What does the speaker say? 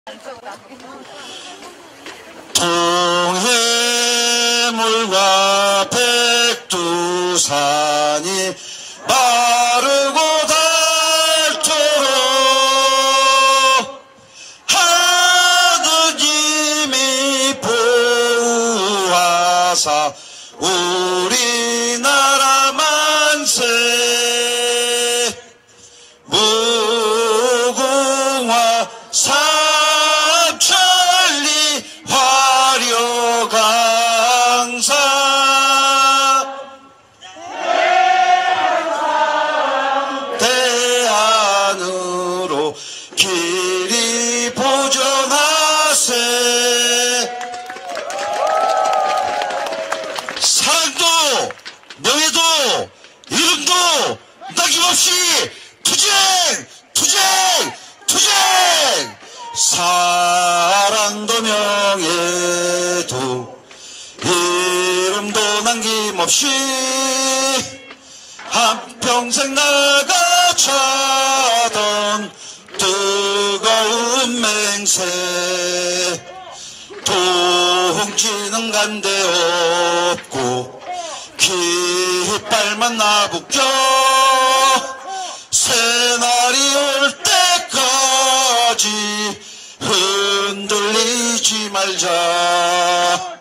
동해물과 백두산이 마르고 닳도록 하느님이 보호하사 우리나라 만세. 무궁화 삼천리 화려강사 대안으로 길이 보존하세. 사랑도 명예도 이름도 남김없이 투쟁 투쟁 투쟁. 사랑도 명예도 이름도 남김없이 한평생 나가자던 뜨거운 맹세. 동지는 간데 없고 깃발만 나부껴 새날이 올 때까지 흔들리지 말자.